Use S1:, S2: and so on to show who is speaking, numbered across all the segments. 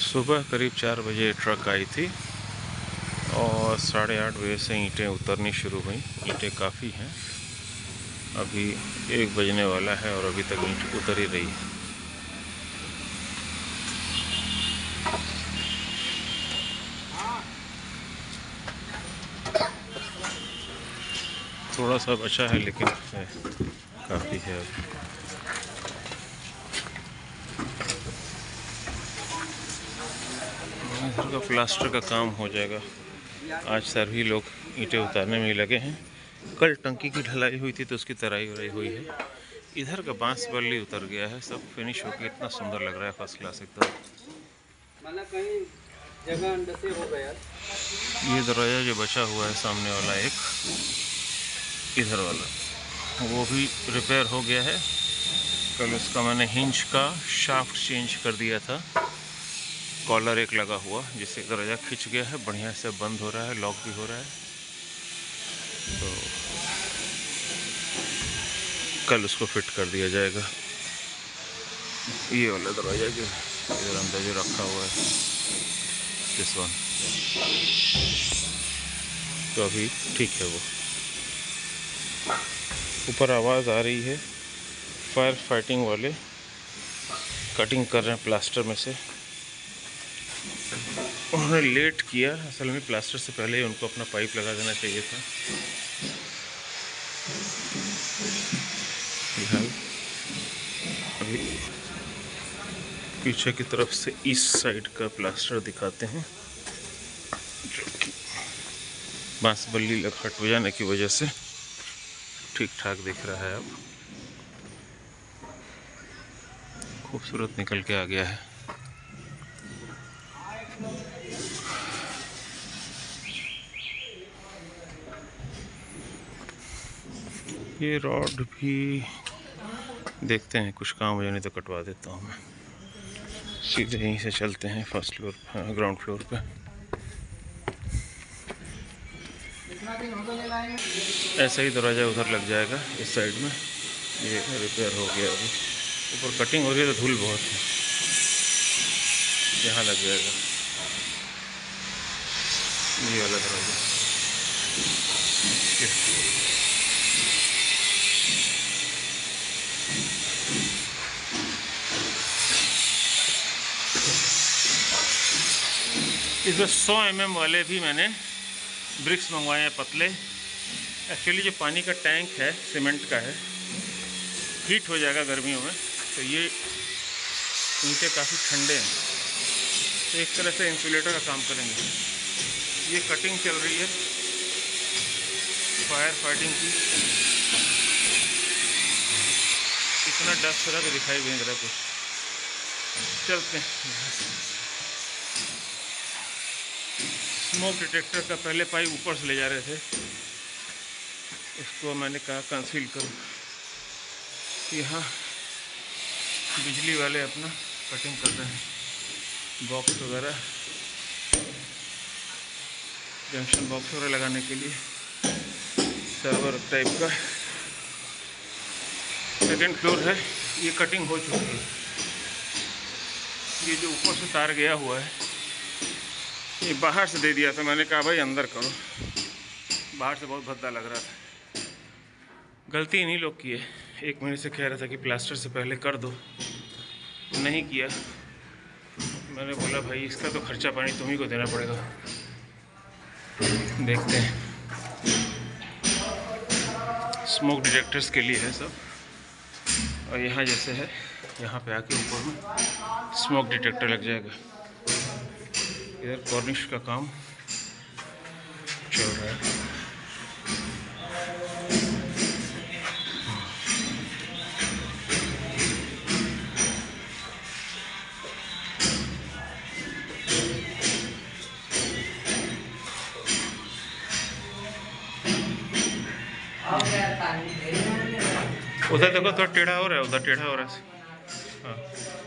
S1: सुबह करीब 4 बजे ट्रक आई थी और 8:30 बजे से ईंटें उतरनी शुरू हुई। ईंटें काफ़ी हैं, अभी 1 बजने वाला है और अभी तक ईंट उतर ही रही है। थोड़ा सा बचा है लेकिन है, काफ़ी है अभी। इधर का प्लास्टर का काम हो जाएगा। आज सभी लोग ईंटें उतारने में ही लगे हैं। कल टंकी की ढलाई हुई थी तो उसकी तराई वराई हुई है। इधर का बांस बल्ली उतर गया है, सब फिनिश होकर इतना सुंदर लग रहा है, फर्स्ट क्लास एकदम।
S2: कहीं जगह अंदर से हो गया।
S1: ये दरवाज़ा जो बचा हुआ है सामने वाला, एक इधर वाला, वो भी रिपेयर हो गया है। कल उसका मैंने हिंज का शाफ्ट चेंज कर दिया था। कॉलर एक लगा हुआ जिससे दरवाज़ा खिंच गया है, बढ़िया से बंद हो रहा है, लॉक भी हो रहा है। तो कल उसको फिट कर दिया जाएगा। ये वाला दरवाज़ा जो इधर अंदर जो रखा हुआ है, दिस वन, तो अभी ठीक है। वो ऊपर आवाज़ आ रही है, फायर फाइटिंग वाले कटिंग कर रहे हैं प्लास्टर में से। उन्होंने लेट किया, असल में प्लास्टर से पहले ही उनको अपना पाइप लगा देना चाहिए था। अभी पीछे की तरफ से ईस्ट साइड का प्लास्टर दिखाते हैं, जो कि बांस बल्ली हट हो जाने की वजह से ठीक ठाक दिख रहा है। अब खूबसूरत निकल के आ गया है। ये रॉड भी देखते हैं, कुछ काम हो जाए नहीं तो कटवा देता हूँ मैं। सीधे यहीं से चलते हैं फर्स्ट फ्लोर, ग्राउंड फ्लोर पे। ऐसा ही दरवाज़ा उधर लग जाएगा इस साइड में। ये रिपेयर हो गया, अभी ऊपर कटिंग हो रही है तो धूल बहुत है, यहाँ लग जाएगा ये वाला दरवाज़ा। इसमें 100 mm वाले भी मैंने ब्रिक्स मंगवाए हैं, पतले। एक्चुअली जो पानी का टैंक है सीमेंट का है, हीट हो जाएगा गर्मियों में, तो ये ईंटें काफ़ी ठंडे हैं, तो एक तरह से इंसुलेटर का काम करेंगे। ये कटिंग चल रही है फायर फाइटिंग की। इतना डस्ट हो रहा है तो दिखाई भी नहीं दे रहा कुछ। चलते हैं। स्मोक डिटेक्टर का पहले पाइप ऊपर से ले जा रहे थे, इसको मैंने कहा कंसील करो। यहाँ बिजली वाले अपना कटिंग कर रहे हैं, बॉक्स वगैरह, जंक्शन बॉक्स वगैरह लगाने के लिए, सर्वर टाइप का। सेकंड फ्लोर है, ये कटिंग हो चुकी है। ये जो ऊपर से तार गया हुआ है, ये बाहर से दे दिया था, मैंने कहा भाई अंदर करो, बाहर से बहुत भद्दा लग रहा था। गलती इन्हीं लोग की है। 1 महीने से कह रहा था कि प्लास्टर से पहले कर दो, नहीं किया। मैंने बोला भाई इसका तो खर्चा पानी तुम्ही को देना पड़ेगा। देखते हैं, स्मोक डिटेक्टर्स के लिए है सब। और यहाँ जैसे है, यहाँ पे आके ऊपर में स्मोक डिटेक्टर लग जाएगा। इधर कॉर्निश का काम चल रहा है। उधर देखो थोड़ा टेढ़ा हो रहा है, उधर टेढ़ा हो रहा है। हाँ,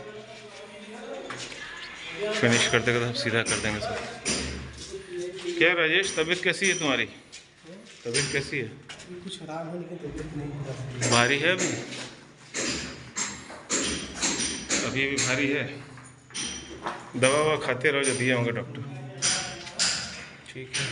S1: फिनिश कर देगा तो सीधा कर देंगे सब। क्या राजेश, तबीयत कैसी है तुम्हारी? तबीयत कैसी है?
S2: कुछ खराब है लेकिन तबीयत नहीं
S1: भारी है अभी? अभी भी भारी है। दवा ववा खाते रहो जो दिए होंगे डॉक्टर। ठीक है।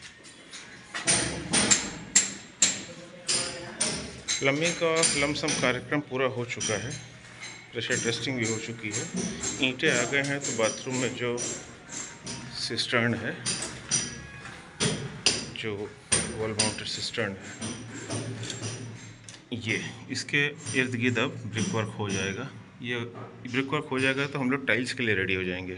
S1: प्लम्बिंग का लमसम कार्यक्रम पूरा हो चुका है, प्रेशर टेस्टिंग भी हो चुकी है, ईंटें आ गए हैं। तो बाथरूम में जो सिस्टर्न है, जो वॉल माउंटेड सिस्टर्न है, ये इसके इर्द गिर्द अब ब्रिक वर्क हो जाएगा। ये ब्रिक वर्क हो जाएगा तो हम लोग टाइल्स के लिए रेडी हो जाएंगे।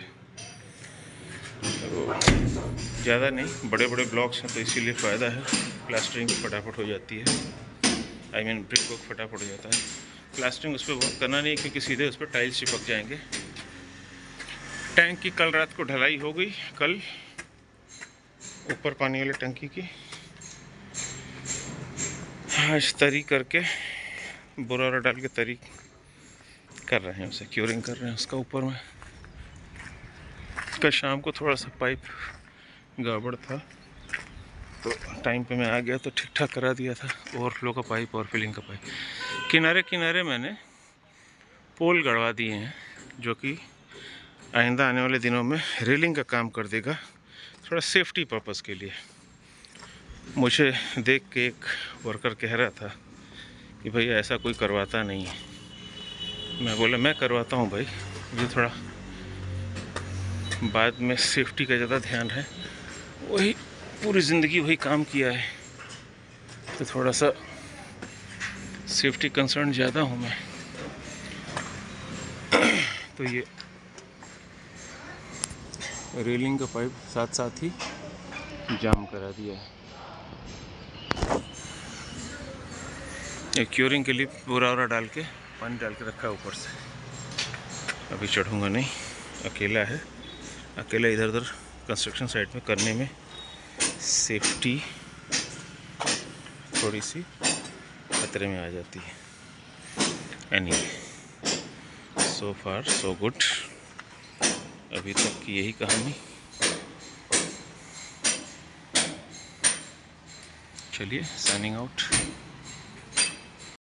S1: तो ज़्यादा नहीं, बड़े बड़े ब्लॉक्स हैं तो इसीलिए फ़ायदा है, प्लास्टरिंग फटाफट हो जाती है। आई मीन ब्रिक वर्क फटाफट हो जाता है। प्लास्टरिंग उस पर वर्क करना नहीं, क्योंकि सीधे उस पर टाइल्स चिपक जाएंगे। टैंक की कल रात को ढलाई हो गई, कल ऊपर पानी वाली टंकी की। आज तरी करके बोरा वोरा डाल के तरी कर रहे हैं, उसे क्योरिंग कर रहे हैं उसका ऊपर में। कल शाम को थोड़ा सा पाइप गड़बड़ था, तो टाइम पे मैं आ गया तो ठीक ठाक करा दिया था, ओवरफ्लो का पाइप और फिलिंग का पाइप। किनारे किनारे मैंने पोल गड़वा दिए हैं, जो कि आइंदा आने वाले दिनों में रेलिंग का काम कर देगा, थोड़ा सेफ्टी पर्पज़ के लिए। मुझे देख के एक वर्कर कह रहा था कि भाई ऐसा कोई करवाता नहीं है। मैं बोला मैं करवाता हूँ भाई, मुझे थोड़ा बाद में सेफ्टी का ज़्यादा ध्यान है, वही पूरी ज़िंदगी वही काम किया है, तो थोड़ा सा सेफ्टी कंसर्न ज़्यादा हूँ मैं। तो ये रेलिंग का पाइप साथ साथ ही जाम करा दिया है। एक क्योरिंग के लिए बोरा वोरा डाल के पानी डाल के रखा है ऊपर से। अभी चढ़ूँगा नहीं, अकेला है, अकेला इधर उधर कंस्ट्रक्शन साइट में करने में सेफ्टी थोड़ी सी खतरे में आ जाती है। एनीवे, सो फार सो गुड, अभी तक की यही कहानी। चलिए, साइनिंग आउट।